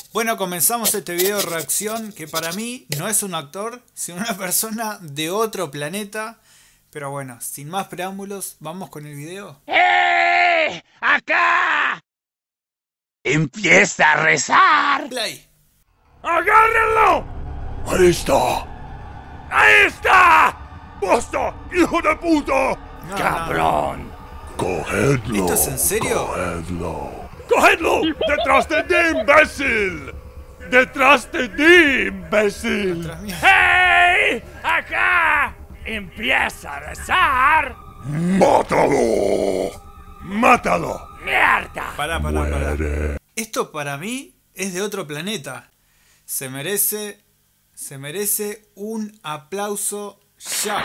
Bueno, comenzamos este video de reacción que para mí no es un actor, sino una persona de otro planeta. Pero bueno, sin más preámbulos, vamos con el video. ¡Eh! ¡Acá! ¡Empieza a rezar! Play. ¡Agárrenlo! Ahí está. ¡Ahí está! ¡Basta, hijo de puta! No, ¡Cabrón! Cogedlo. ¿Esto es en serio? Cogedlo. ¡Cogedlo! ¡Detrás de ti, imbécil! ¡Detrás de ti, imbécil! Tras mí. ¡Hey! ¡Acá! ¡Empieza a rezar! ¡Mátalo! ¡Mátalo! ¡Mierda! Pará. Muere. Esto para mí es de otro planeta. Se merece un aplauso ya.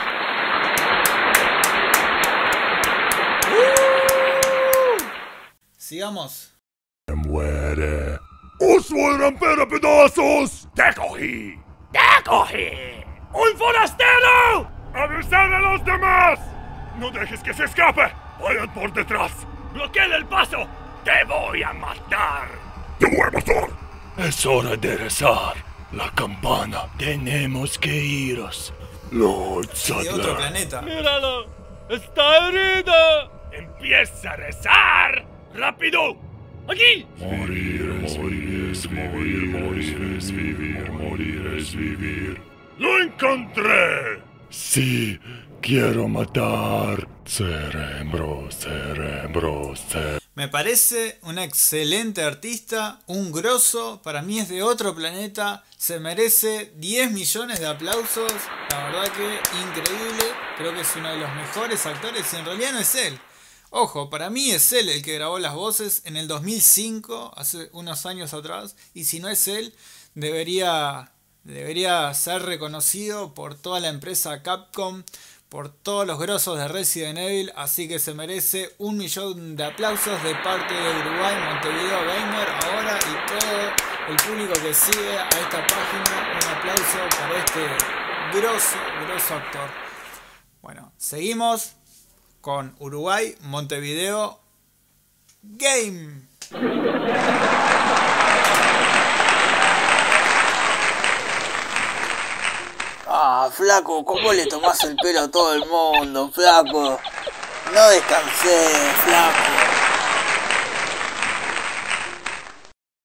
Sigamos. Muere. ¡Os voy a romper a pedazos! ¡Te cogí! ¡Te cogí! ¡Un forastero! ¡Avisad a los demás! ¡No dejes que se escape! ¡Vayan por detrás! ¡Bloqueen el paso! ¡Te voy a matar! ¡Te voy a matar! Es hora de rezar. La campana. Tenemos que iros. Lord De otro Sadler. planeta. ¡Míralo! ¡Está herido! ¡Empieza a rezar! ¡Rápido! ¡Aquí! Morir es vivir, morir es vivir, morir es vivir. ¡Lo encontré! Sí, quiero matar. Cerebro. Me parece un excelente artista, un grosso, para mí es de otro planeta, se merece 10 millones de aplausos, la verdad que increíble, creo que es uno de los mejores actores y en realidad no es él. Ojo, para mí es él el que grabó las voces en el 2005, hace unos años atrás, y si no es él, debería ser reconocido por toda la empresa Capcom, por todos los grosos de Resident Evil, así que se merece 1 millón de aplausos de parte de Uruguay, Montevideo Gamer, ahora y todo el público que sigue a esta página, un aplauso para este grosso actor. Bueno, seguimos con Uruguay, Montevideo Game. Ah, flaco, ¿cómo le tomás el pelo a todo el mundo, flaco? No descansé, flaco.